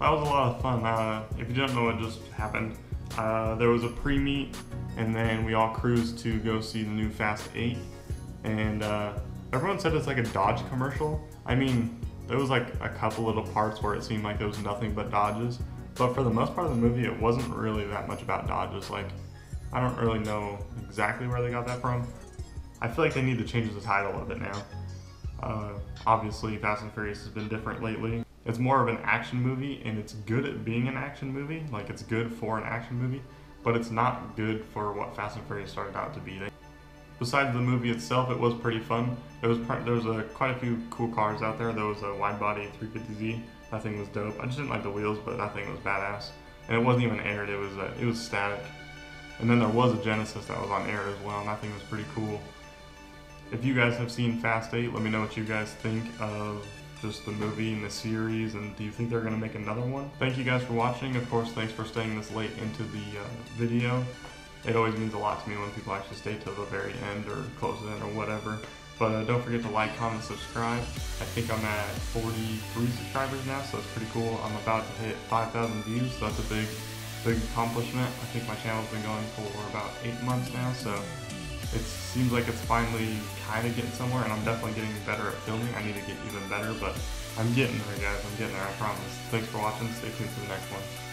That was a lot of fun. If you don't know what just happened, there was a pre-meet, and then we all cruised to go see the new Fast 8, and everyone said it's like a Dodge commercial. I mean, there was like a couple little parts where it seemed like there was nothing but Dodges, but for the most part of the movie, it wasn't really that much about Dodges. Like, I don't really know exactly where they got that from. I feel like they need to change the title of it now. Obviously, Fast and Furious has been different lately. It's more of an action movie, and it's good at being an action movie. Like, it's good for an action movie, but it's not good for what Fast and Furious started out to be. Besides the movie itself, it was pretty fun. There was quite a few cool cars out there. There was a wide-body 350Z. That thing was dope. I just didn't like the wheels, but that thing was badass. And it wasn't even aired. It was static. And then there was a Genesis that was on air as well, and that thing was pretty cool. If you guys have seen Fast 8, let me know what you guys think of just the movie and the series, and do you think they're going to make another one? Thank you guys for watching. Of course, thanks for staying this late into the video. It always means a lot to me when people actually stay till the very end or close it in or whatever. But don't forget to like, comment, subscribe. I think I'm at 43 subscribers now, so it's pretty cool. I'm about to hit 5,000 views, so that's a big accomplishment. I think my channel's been going for about 8 months now, so it seems like it's finally kind of getting somewhere, and I'm definitely getting better at filming. I need to get even better, but I'm getting there, guys. I'm getting there, I promise. Thanks for watching. Stay tuned for the next one.